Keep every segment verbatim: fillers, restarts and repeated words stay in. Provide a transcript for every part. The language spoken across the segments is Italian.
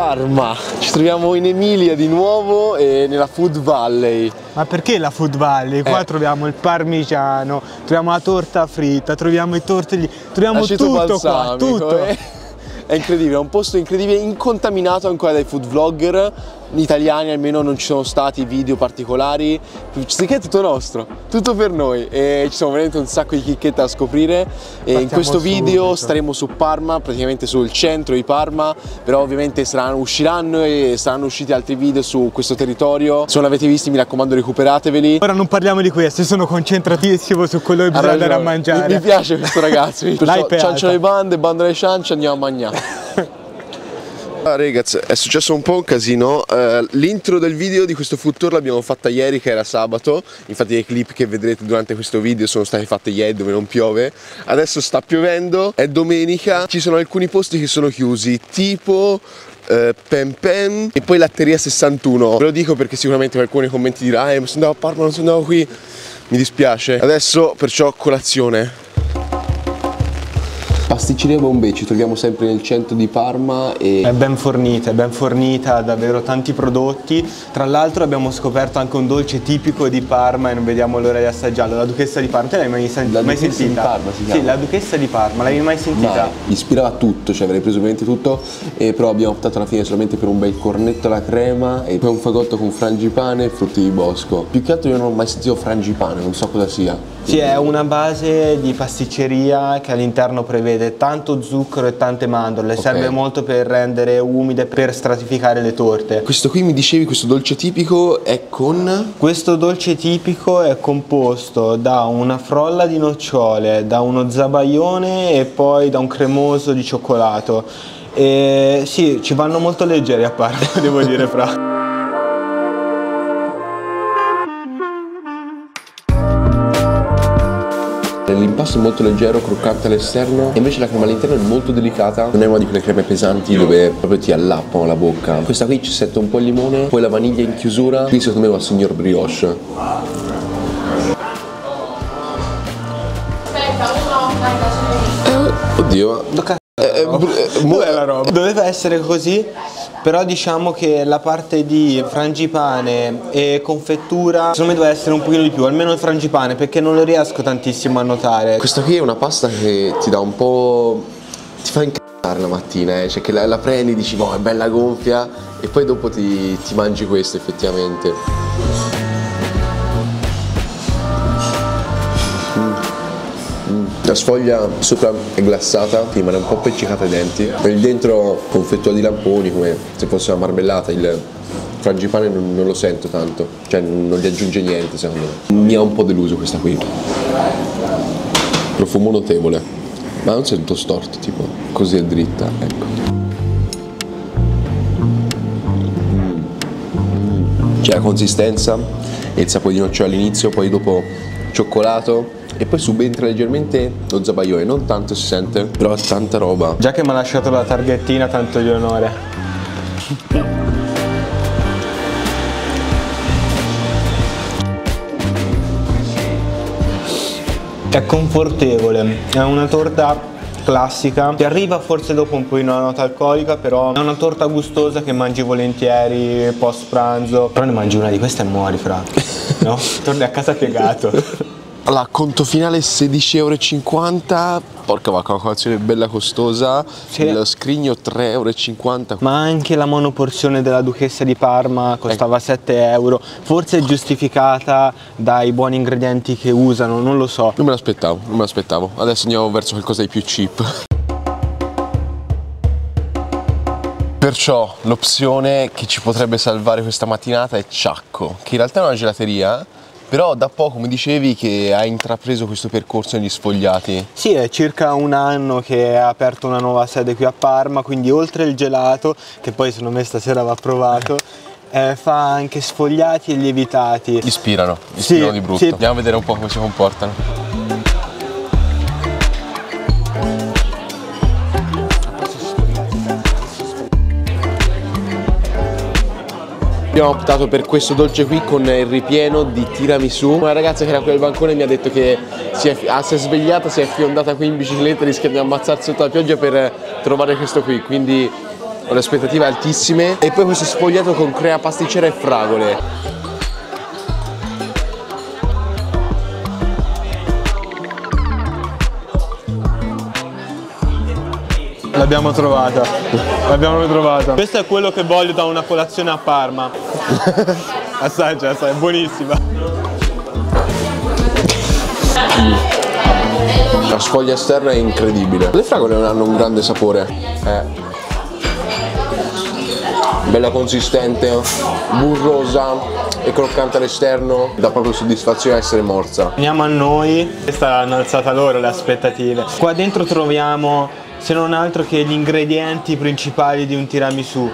Parma, ci troviamo in Emilia di nuovo e nella Food Valley. Ma perché la Food Valley? Qua eh. troviamo il parmigiano, troviamo la torta fritta, troviamo i tortelli, troviamo Aceto tutto balsamico, qua, tutto. Eh? È incredibile, è un posto incredibile, incontaminato ancora dai food vlogger italiani, almeno non ci sono stati video particolari, sicché è tutto nostro, tutto per noi e ci sono veramente un sacco di chicchette da scoprire. E in questo video subito. staremo su Parma, praticamente sul centro di Parma, però ovviamente saranno, usciranno e saranno usciti altri video su questo territorio. Se non l'avete visti mi raccomando recuperateveli. Ora non parliamo di questo, io sono concentratissimo su quello che bisogna andare a mangiare. Mi, mi piace questo ragazzo, ciancia le bande, bando alle ciance, andiamo a mangiare. Ah, ragazzi, è successo un po' un casino. uh, L'intro del video di questo food tour l'abbiamo fatta ieri, che era sabato. Infatti i clip che vedrete durante questo video sono stati fatti ieri dove non piove. Adesso sta piovendo, è domenica. Ci sono alcuni posti che sono chiusi, tipo Uh, Pen Pen e poi Latteria sessantuno. Ve lo dico perché sicuramente qualcuno nei commenti dirà: eh, ma sono andato a Parma, non sono andato qui. Mi dispiace. Adesso perciò colazione. Pasticceria Bombay, ci troviamo sempre nel centro di Parma e... È ben fornita, è ben fornita, ha davvero tanti prodotti. Tra l'altro abbiamo scoperto anche un dolce tipico di Parma e non vediamo l'ora di assaggiarlo, la Duchessa di Parma. Te l'hai mai, sen la mai Duchessa sentita? di Parma si chiama? Sì, la Duchessa di Parma, l'hai mai sentita? Mai. Ispirava tutto, cioè avrei preso ovviamente tutto, e però abbiamo optato alla fine solamente per un bel cornetto alla crema e poi un fagotto con frangipane e frutti di bosco. Più che altro io non ho mai sentito frangipane, non so cosa sia. Sì, è una base di pasticceria che all'interno prevede tanto zucchero e tante mandorle, okay. Serve molto per rendere umide, per stratificare le torte. Questo qui mi dicevi, questo dolce tipico è con? Questo dolce tipico è composto da una frolla di nocciole, da uno zabaione e poi da un cremoso di cioccolato. E sì, ci vanno molto leggeri a parte, devo dire, fra. L'impasto è molto leggero, croccante all'esterno, e invece la crema all'interno è molto delicata. Non è una di quelle creme pesanti dove proprio ti allappano la bocca. Questa qui ci sette un po' il limone, poi la vaniglia in chiusura. Qui secondo me va il signor brioche. Eh, oddio. Eh, eh, Dov'è la roba? Doveva essere così, però diciamo che la parte di frangipane e confettura secondo me doveva essere un pochino di più, almeno il frangipane, perché non lo riesco tantissimo a notare. Questa qui è una pasta che ti dà un po'... ti fa incazzare la mattina, eh? Cioè che la, la prendi e dici boh, è bella gonfia, e poi dopo ti, ti mangi questo effettivamente. La sfoglia sopra è glassata, rimane un po' appiccicata ai denti, e il dentro confettura di lamponi come se fosse una marmellata. Il frangipane non, non lo sento tanto, cioè non gli aggiunge niente secondo me. Mi ha un po' deluso questa qui. Profumo notevole, ma non sento storto, tipo così è dritta, ecco. C'è la consistenza e il sapore di nocciole all'inizio, poi dopo cioccolato. E poi subentra leggermente lo zabaione, non tanto si sente, però tanta roba. Già che mi ha lasciato la targhettina, tanto di onore. È confortevole, è una torta classica, ti arriva forse dopo un po' in una nota alcolica, però è una torta gustosa che mangi volentieri post pranzo. Però ne mangi una di queste e muori, fra, no? Torni a casa piegato. Allora, conto finale sedici e cinquanta euro, porca vacca, una colazione bella costosa, sì. Lo scrigno tre e cinquanta euro. Ma anche la monoporzione della Duchessa di Parma costava ecco. sette euro, forse è giustificata dai buoni ingredienti che usano, non lo so. Non me l'aspettavo, non me l'aspettavo, adesso andiamo verso qualcosa di più cheap. Perciò l'opzione che ci potrebbe salvare questa mattinata è Ciacco, che in realtà è una gelateria, però da poco mi dicevi che hai intrapreso questo percorso negli Sfogliati. Sì, è circa un anno che ha aperto una nuova sede qui a Parma, quindi oltre il gelato, che poi secondo me stasera va provato, eh, fa anche sfogliati e lievitati. Ispirano, ispirano sì, di brutto. Sì. Andiamo a vedere un po' come si comportano. Abbiamo optato per questo dolce qui con il ripieno di tiramisù. Una ragazza che era qui al bancone mi ha detto che si è, ah, si è svegliata, si è fiondata qui in bicicletta, rischia di ammazzarsi sotto la pioggia per trovare questo qui, quindi ho le aspettative altissime. E poi questo sfogliato con crema pasticcera e fragole. L'abbiamo trovata, l'abbiamo trovata. Questo è quello che voglio da una colazione a Parma. Assaggia, assaggia, è buonissima. La sfoglia esterna è incredibile. Le fragole non hanno un grande sapore. Eh. Bella consistente, burrosa e croccante all'esterno, dà proprio soddisfazione a essere morsa. Veniamo a noi, questa hanno alzata loro le aspettative. Qua dentro troviamo, se non altro, che gli ingredienti principali di un tiramisù.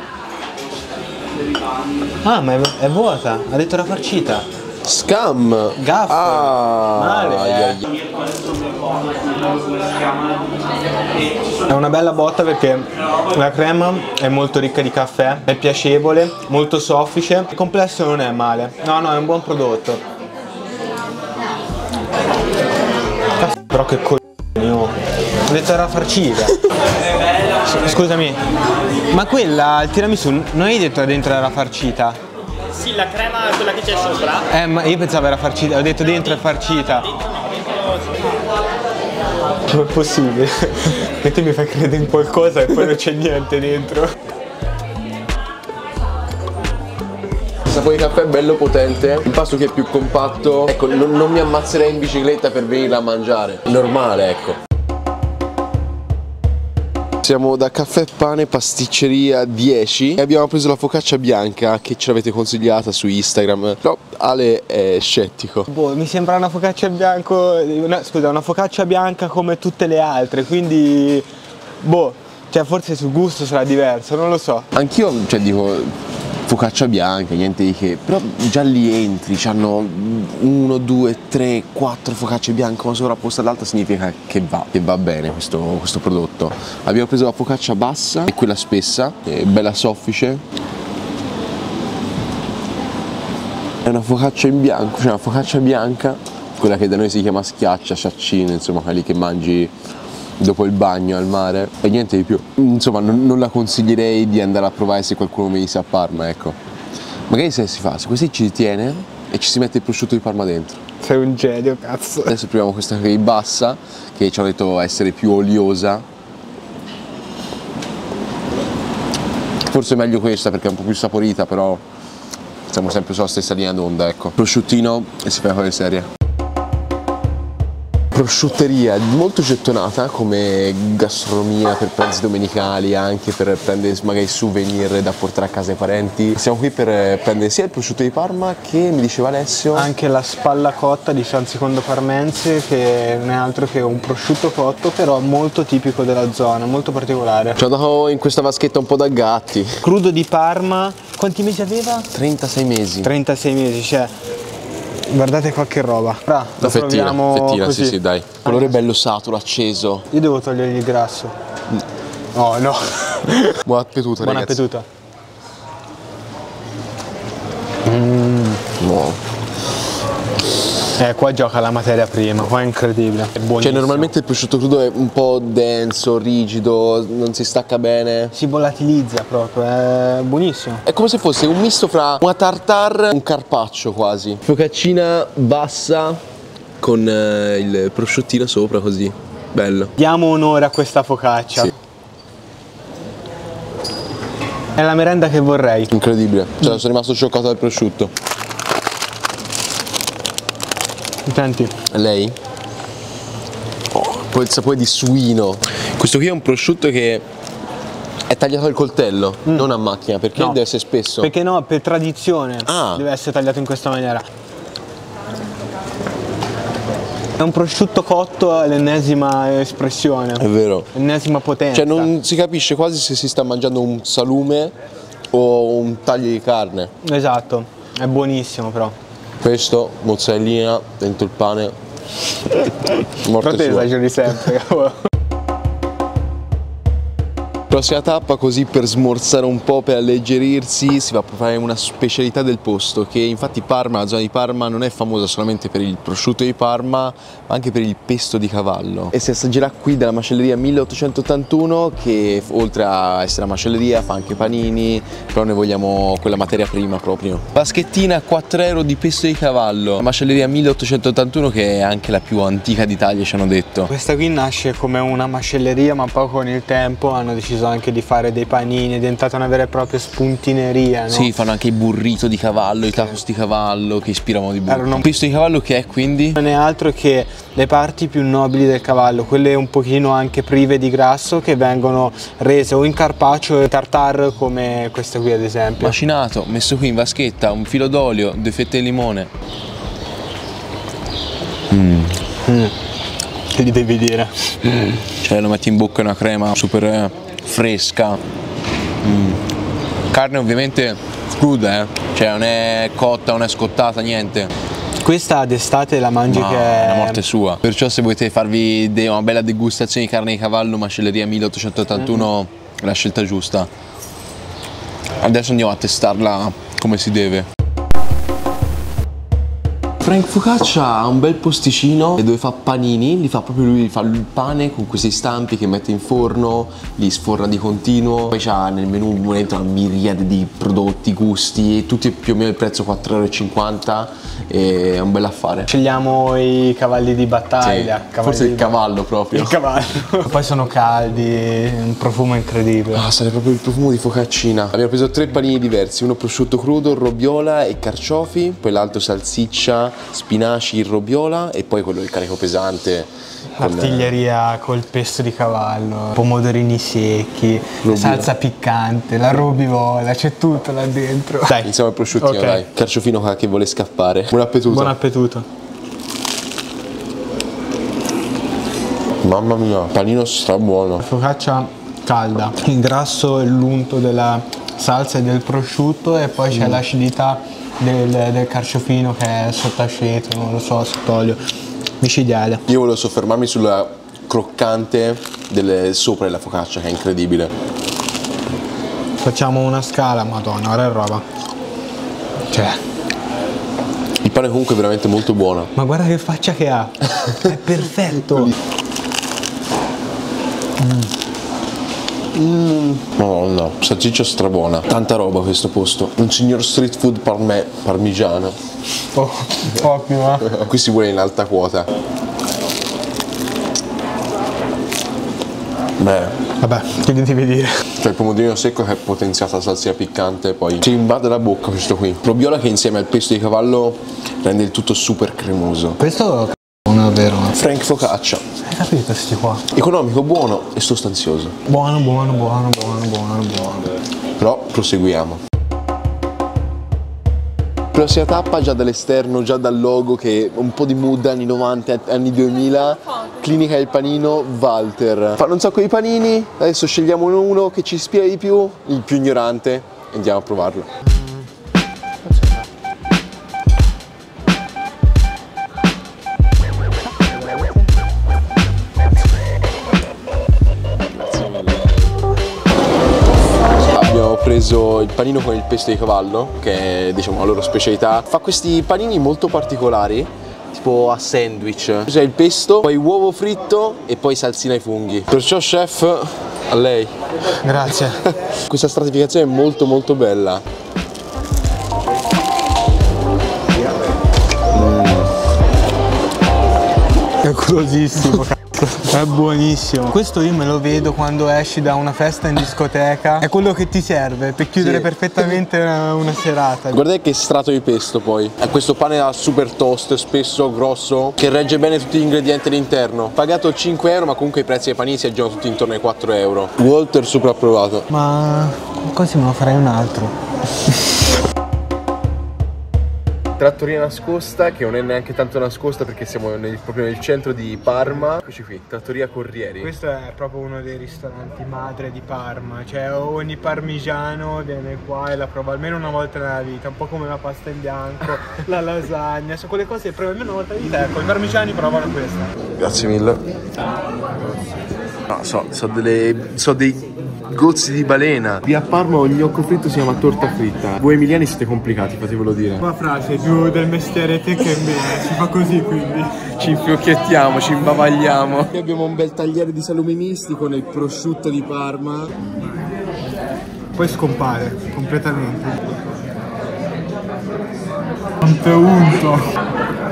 Ah, ma è, è vuota, ha detto la farcita. Scam! Gaff! Ah, male! ai, ai. È una bella botta perché la crema è molto ricca di caffè, è piacevole, molto soffice, il complesso non è male. No, no, è un buon prodotto. Cazzo, però che coglione, oh. Ho detto era farcita. Scusami, ma quella, il tiramisù, non hai detto dentro era farcita? Sì, la crema, quella che c'è sopra. Eh, ma io pensavo era farcita, ho detto dentro è farcita. Non è possibile. E te mi fai credere in qualcosa e poi non c'è niente dentro. Il sapore di caffè è bello potente, il pasto che è più compatto. Ecco, non, non mi ammazzerei in bicicletta per venirla a mangiare. Normale, ecco. Siamo da Caffè Pane Pasticceria dieci e abbiamo preso la focaccia bianca che ce l'avete consigliata su Instagram. Però Ale è scettico. Boh, mi sembra una focaccia bianco, una, scusa, una focaccia bianca come tutte le altre, quindi boh, cioè forse sul gusto sarà diverso, non lo so. Anch'io, cioè dico focaccia bianca, niente di che, però già lì entri, c'hanno uno, due, tre, quattro focacce bianche, una sovrapposta all'altra, significa che va, che va bene questo, questo prodotto. Abbiamo preso la focaccia bassa e quella spessa, è bella soffice. È una focaccia in bianco, cioè una focaccia bianca, quella che da noi si chiama schiaccia, sciaccino, insomma, quelli che mangi dopo il bagno al mare e niente di più. Insomma, non, non la consiglierei di andare a provare se qualcuno venisse a Parma, ecco. Magari se si fa, se così ci tiene e ci si mette il prosciutto di Parma dentro. Sei un genio, cazzo. Adesso proviamo questa qui bassa, che ci hanno detto essere più oliosa. Forse è meglio questa perché è un po' più saporita, però siamo sempre sulla stessa linea d'onda, ecco. Prosciuttino e si fa fare serie. Prosciutteria molto gettonata come gastronomia per pranzi domenicali, anche per prendere magari souvenir da portare a casa ai parenti. Siamo qui per prendere sia il prosciutto di Parma che, mi diceva Alessio, anche la spalla cotta di San Secondo Parmense, che non è altro che un prosciutto cotto, però molto tipico della zona, molto particolare. ci ho dato in questa vaschetta un po' da gatti. Crudo di Parma, quanti mesi aveva? trentasei mesi. trentasei mesi, cioè guardate qua che roba. Bra, la fettina, fettina, così. sì sì dai. Colore bello saturo, acceso. Io devo togliergli il grasso. Oh no. Buon appetito, Buon ragazzi. appetito. Mm. No. Eh, qua gioca la materia prima, qua è incredibile. È buonissimo. Cioè normalmente il prosciutto crudo è un po' denso, rigido, non si stacca bene. Si volatilizza proprio, è buonissimo. È come se fosse un misto fra una tartare e un carpaccio quasi. Focaccina bassa con eh, il prosciuttino sopra così. Bello. Diamo onore a questa focaccia. Sì. È la merenda che vorrei. Incredibile. Cioè sono rimasto scioccato dal prosciutto. Senti. Lei? Oh, poi il sapore di suino. Questo qui è un prosciutto che è tagliato al coltello, mm. non a macchina, perché no. deve essere spesso. Perché no, per tradizione ah. deve essere tagliato in questa maniera. È un prosciutto cotto all'ennesima espressione. È vero. Ennesima potenza. Cioè non si capisce quasi se si sta mangiando un salume o un taglio di carne. Esatto, è buonissimo però. Questo, mozzarellina, dentro il pane. Morte Però te sua. esageri sempre. Prossima tappa, così per smorzare un po', per alleggerirsi, si va a provare una specialità del posto, che infatti Parma, la zona di Parma, non è famosa solamente per il prosciutto di Parma, ma anche per il pesto di cavallo. E si assaggerà qui dalla macelleria milleottocentottantuno, che oltre a essere una macelleria fa anche panini, però noi vogliamo quella materia prima proprio. Vaschettina a quattro euro di pesto di cavallo, la macelleria milleottocentottantuno, che è anche la più antica d'Italia, ci hanno detto. Questa qui nasce come una macelleria, ma poi con il tempo hanno deciso anche di fare dei panini, è diventata una vera e propria spuntineria, no? Sì, fanno anche i burrito di cavallo, i tacos di cavallo che ispiravano di burro. Un pesto di cavallo che è quindi? Non è altro che le parti più nobili del cavallo, quelle un pochino anche prive di grasso, che vengono rese o in carpaccio o tartare, come questa qui ad esempio. Macinato, messo qui in vaschetta, un filo d'olio, due fette di limone. Mm. Mm. Che gli devi dire? Mm. Cioè lo metti in bocca una crema super fresca. Mm. Carne ovviamente cruda, eh? Cioè non è cotta, non è scottata, niente. Questa d'estate la mangi, ma che è la morte sua. Perciò se volete farvi una bella degustazione di carne di cavallo, macelleria milleottocentottantuno, mm-hmm, è la scelta giusta. Adesso andiamo a testarla come si deve. Frank Focaccia ha un bel posticino dove fa panini, li fa proprio lui, fa il pane con questi stampi che mette in forno, li sforna di continuo. Poi c'ha nel menù dentro una miriade di prodotti, gusti, tutti più o meno il prezzo quattro euro e cinquanta, e è un bel affare. Scegliamo i cavalli di battaglia. Sì, cavalli forse di il cavallo proprio. Il cavallo. Poi sono caldi, un profumo incredibile. Ah, sale proprio il profumo di focaccina. Abbiamo preso tre panini diversi, uno prosciutto crudo, robiola e carciofi, poi l'altro salsiccia, spinaci, robiola, e poi quello del carico pesante. L'artiglieria con... col pesto di cavallo, pomodorini secchi, robiola, salsa piccante, la robivola, c'è tutto là dentro. Dai, iniziamo il prosciuttino, okay, dai. Carciofino che vuole scappare. Buon appetito. Buon appetito. Mamma mia, panino strabuono. Focaccia calda, il grasso e l'unto della salsa e del prosciutto, e poi c'è mm. l'acidità del, del carciofino che è sott'aceto, non lo so, sott'olio, micidiale. Io volevo soffermarmi sulla croccante del sopra della focaccia, che è incredibile. Facciamo una scala, madonna, ora è roba. Cioè, il pane comunque è veramente molto buono. ma guarda che faccia che ha, è perfetto. Mm. Mm. Madonna, salsiccia strabuona, tanta roba questo posto, un signor street food parme, parmigiano. Oh, ottimo. Qui si vuole in alta quota. Beh, vabbè, che gli devi dire? Cioè il pomodorino secco che è potenziata la salsina piccante, poi ci invade la bocca questo qui. Robiola che insieme al pesto di cavallo rende il tutto super cremoso. Questo non è vero. Frank Focaccia. Hai capito sti qua? Economico, buono e sostanzioso. Buono, buono, buono, buono, buono, buono. Però proseguiamo. Prossima tappa, già dall'esterno, già dal logo, che un po' di mood anni novanta, anni duemila. Clinica del panino Walter. Fanno un sacco di panini, adesso scegliamo uno che ci ispira di più, il più ignorante, e andiamo a provarlo. Abbiamo preso il panino con il pesto di cavallo, che è, diciamo, la loro specialità. Fa questi panini molto particolari, tipo a sandwich. C'è il pesto, poi uovo fritto e poi salsina ai funghi. Perciò chef, a lei. Grazie. Questa stratificazione è molto molto bella. Mm. È golosissimo. È buonissimo. Questo io me lo vedo quando esci da una festa in discoteca. È quello che ti serve per chiudere, sì, perfettamente una, una serata. Guardate che strato di pesto poi. È questo pane da super toast, spesso, grosso, che regge bene tutti gli ingredienti all'interno. Pagato cinque euro, ma comunque i prezzi dei panini si aggiornano tutti intorno ai quattro euro. Walter super approvato. Ma quasi me lo farei un altro. Trattoria nascosta, che non è neanche tanto nascosta perché siamo nel, proprio nel centro di Parma. Eccoci qui, Trattoria Corrieri. Questo è proprio uno dei ristoranti madre di Parma. Cioè ogni parmigiano viene qua e la prova almeno una volta nella vita. Un po' come la pasta in bianco, la lasagna, sono quelle cose che provi almeno una volta nella vita. Ecco, i parmigiani provano questa. Grazie mille. No, so, so, delle, so dei gozzi di balena. Qui a Parma ogni gnocco fritto si chiama torta fritta. Voi emiliani siete complicati, fatevelo dire. Ma frase più del mestiere te che me, si fa così quindi. Ci infiocchiettiamo, ci imbavagliamo. Qui abbiamo un bel tagliere di salumi misti con il prosciutto di Parma. Poi scompare completamente. Quanto unto.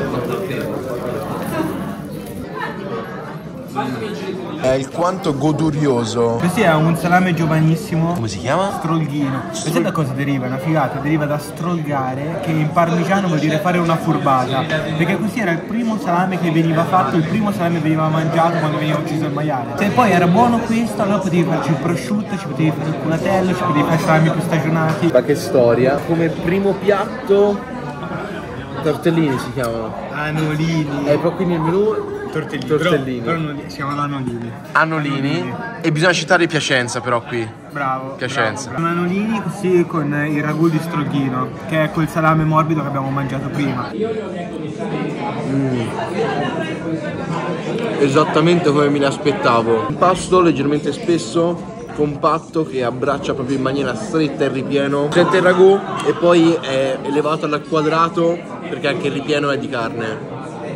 È alquanto godurioso. Questo è un salame giovanissimo. Come si chiama? Strolghino. Questo da cosa deriva? Una figata, deriva da strolgare, che in parmigiano vuol dire fare una furbata. Perché questo era il primo salame che veniva fatto, il primo salame che veniva mangiato quando veniva ucciso il maiale. Se poi era buono questo, allora potevi farci il prosciutto, ci potevi fare il culatello, ci potevi fare salami più stagionati. Ma che storia? Come primo piatto, tortellini si chiamano. Anolini. E poi quindi il menù. Tortellini. Tortellini. Però, però non, si chiamano anolini. Anolini. E bisogna citare Piacenza però qui. Bravo. Piacenza. Bravo. Anolini così con il ragù di Strolghino, che è quel salame morbido che abbiamo mangiato prima. Mm. Esattamente come me ne aspettavo. Un pasto leggermente spesso, compatto, che abbraccia proprio in maniera stretta il ripieno. Sente il ragù e poi è elevato al quadrato perché anche il ripieno è di carne.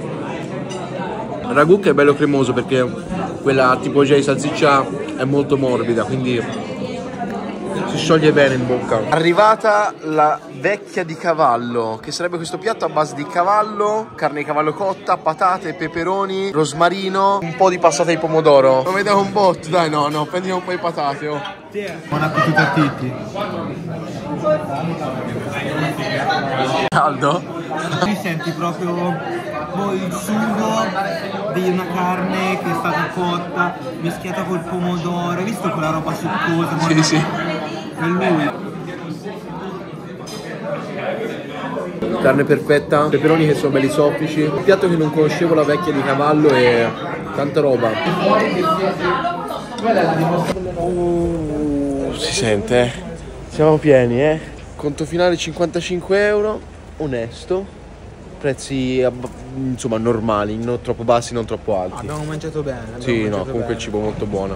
Il ragù che è bello cremoso perché quella tipologia di salsiccia è molto morbida, quindi si scioglie bene in bocca. Arrivata la vecchia di cavallo, che sarebbe questo piatto a base di cavallo, carne di cavallo cotta, patate, peperoni, rosmarino, un po' di passata di pomodoro. Lo vediamo un botto, dai, no, no, prendiamo un po' di patate, oh. Buon appetito a tutti. Caldo? Ti senti proprio boh, il sugo di una carne che è stata cotta, mischiata col pomodoro, hai visto quella roba succosa? Sì, sì. È lui. Carne perfetta, peperoni che sono belli soffici, un piatto che non conoscevo, la vecchia di cavallo e tanta roba. Uh, si sente, eh? Siamo pieni, eh? Conto finale cinquantacinque euro, onesto, prezzi insomma normali, non troppo bassi, non troppo alti. Abbiamo mangiato bene. Abbiamo sì, mangiato no, comunque bene. Il cibo molto buono.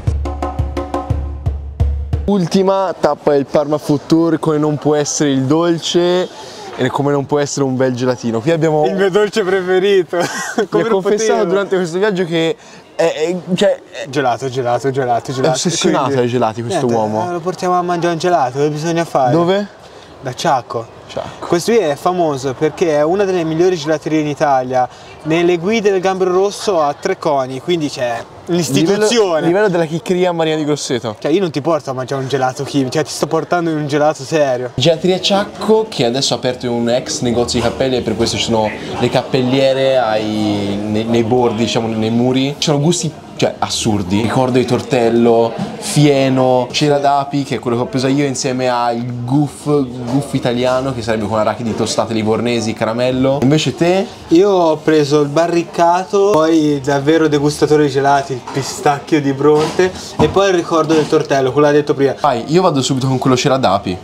Ultima tappa del Parma Food Tour, come non può essere il dolce e come non può essere un bel gelatino. Qui abbiamo il mio dolce preferito. Mi ha confessato durante questo viaggio che è, è, cioè, è gelato, gelato, gelato, gelato. È ossessionato ai gelati questo niente, uomo. Eh, lo portiamo a mangiare un gelato, che bisogna fare? Dove? Da Ciacco. Ciacco. Questo qui è famoso perché è una delle migliori gelaterie in Italia. Nelle guide del Gambero Rosso ha tre coni, quindi c'è l'istituzione. Livello, livello della chiccheria Marina di Grosseto. Cioè io non ti porto a mangiare un gelato chimico, cioè ti sto portando in un gelato serio. Gelateria Ciacco, che adesso ha aperto un ex negozio di cappelli e per questo ci sono le cappelliere ai, nei, nei bordi, diciamo nei muri. Ci sono gusti cioè assurdi. Ricordo di tortello, fieno, cera d'api, che è quello che ho preso io, insieme al guff, guff italiano, che sarebbe con arachidi tostate livornesi, caramello. Invece te? Io ho preso il barriccato, poi davvero degustatore di gelati, il pistacchio di Bronte e poi il ricordo del tortello, quello l'ha detto prima. Vai, io vado subito con quello cera d'api.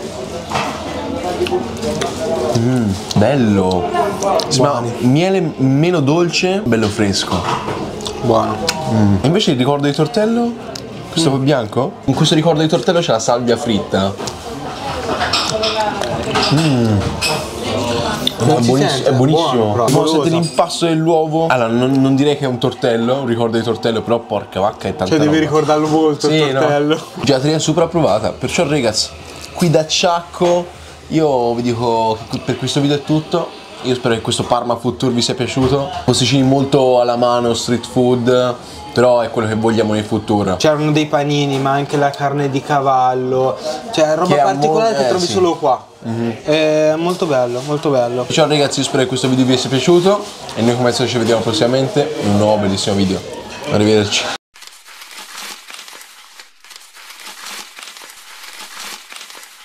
Mmm, bello. Sembra miele meno dolce, bello fresco. Buono. Mm. E invece il ricordo di tortello? Questo mm. bianco? In questo ricordo di tortello c'è la salvia fritta. Mm. È, buoniss è buonissimo. Buono, sente l'impasto dell'uovo. Allora, non, non direi che è un tortello, un ricordo di tortello, però porca vacca è tanta Cioè devi roba. ricordarlo molto, sì, il tortello. No. Gelateria super approvata. Perciò ragazzi, qui da Ciacco io vi dico che per questo video è tutto. Io spero che questo Parma Food Tour vi sia piaciuto. Posticini molto alla mano, street food, però è quello che vogliamo nei food tour. C'erano dei panini, ma anche la carne di cavallo. Cioè roba particolare che eh, trovi sì. solo qua. Mm-hmm. È molto bello, molto bello. Ciao ragazzi, io spero che questo video vi sia piaciuto e noi come al solito ci vediamo prossimamente in un nuovo bellissimo video. Arrivederci.